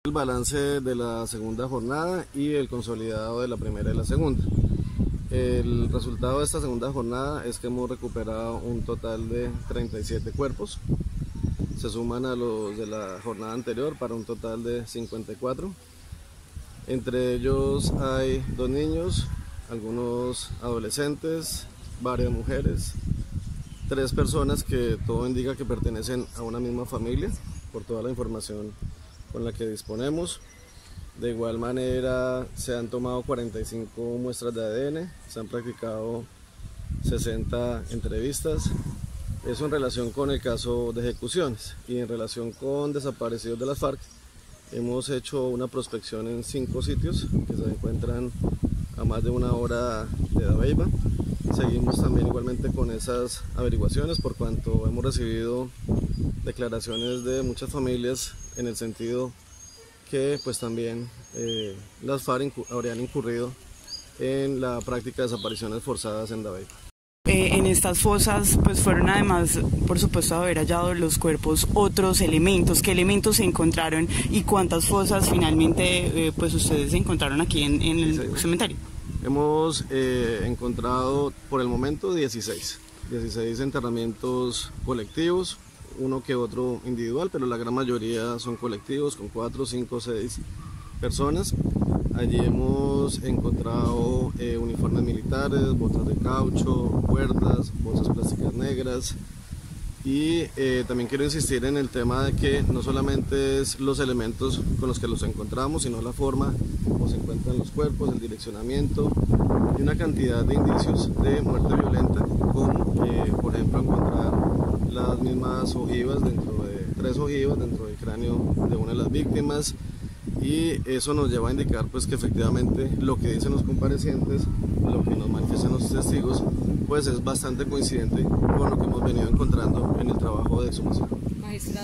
El balance de la segunda jornada y el consolidado de la primera y la segunda. El resultado de esta segunda jornada es que hemos recuperado un total de 37 cuerpos. Se suman a los de la jornada anterior para un total de 54. Entre ellos hay 2 niños, algunos adolescentes, varias mujeres, 3 personas que todo indica que pertenecen a una misma familia por toda la información con la que disponemos. De igual manera se han tomado 45 muestras de ADN, se han practicado 60 entrevistas. Eso en relación con el caso de ejecuciones, y en relación con desaparecidos de las FARC hemos hecho una prospección en 5 sitios que se encuentran a más de 1 hora de Dabeiba. Seguimos también igualmente con esas averiguaciones por cuanto hemos recibido declaraciones de muchas familias en el sentido que pues también las FARC habrían incurrido en la práctica de desapariciones forzadas en Dabeiba. En estas fosas pues fueron, además por supuesto de haber hallado los cuerpos, otros elementos. ¿Qué elementos se encontraron y cuántas fosas finalmente pues ustedes encontraron aquí en el cementerio? Hemos encontrado por el momento 16 enterramientos colectivos, uno que otro individual, pero la gran mayoría son colectivos con 4, 5, 6 personas. Allí hemos encontrado uniformes militares, botas de caucho, cuerdas, bolsas plásticas negras. Y también quiero insistir en el tema de que no solamente es los elementos con los que los encontramos, sino la forma como se encuentran los cuerpos, el direccionamiento y una cantidad de indicios de muerte violenta, como por ejemplo encontrar las mismas ojivas dentro de 3 ojivas dentro del cráneo de una de las víctimas. Y eso nos lleva a indicar pues que efectivamente lo que dicen los comparecientes, lo que nos manifiestan los testigos, pues es bastante coincidente con lo que hemos venido encontrando en el trabajo de exhumación.